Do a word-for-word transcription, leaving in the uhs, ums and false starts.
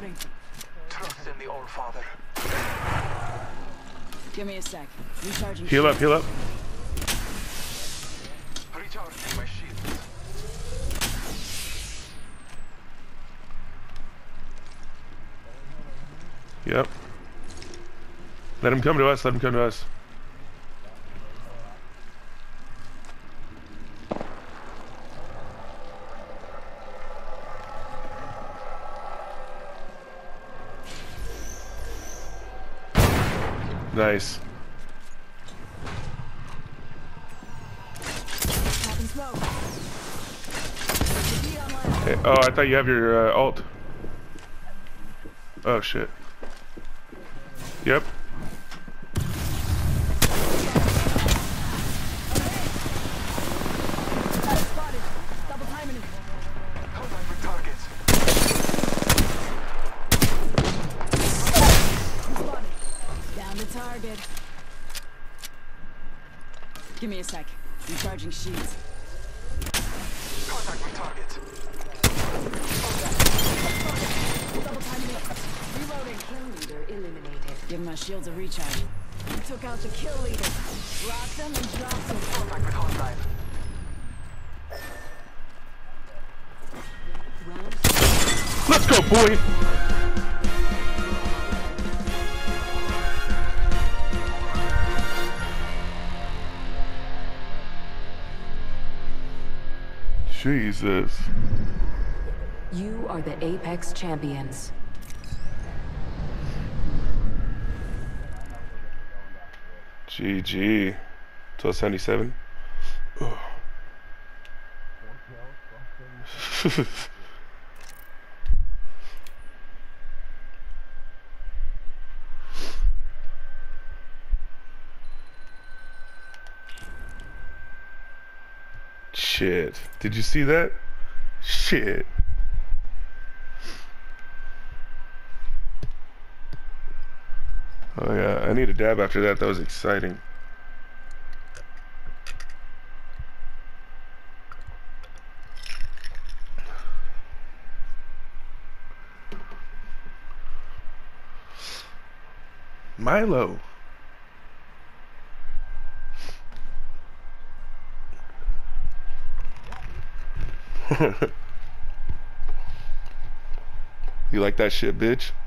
Reloading. Trust in the All Father. Give me a sec. Recharging. Heal up, heal up. Recharging my shields. Yep. Let him come to us, let him come to us. Nice. Hey, oh, I thought you have your uh, ult. Oh shit. Yep. Target. Give me a sec. Recharging shields. Contact with target. Double timing it. Reloading. Kill leader eliminated. Give my shields a recharge. We took out the kill leader. Rocked them and dropped them. Contact with hotline. Let's go, boy! Jesus. You are the Apex champions. G G. twelve seventy-seven. Shit. Did you see that? Shit. Oh yeah, I need a dab after that. That was exciting. Milo. You like that shit, bitch?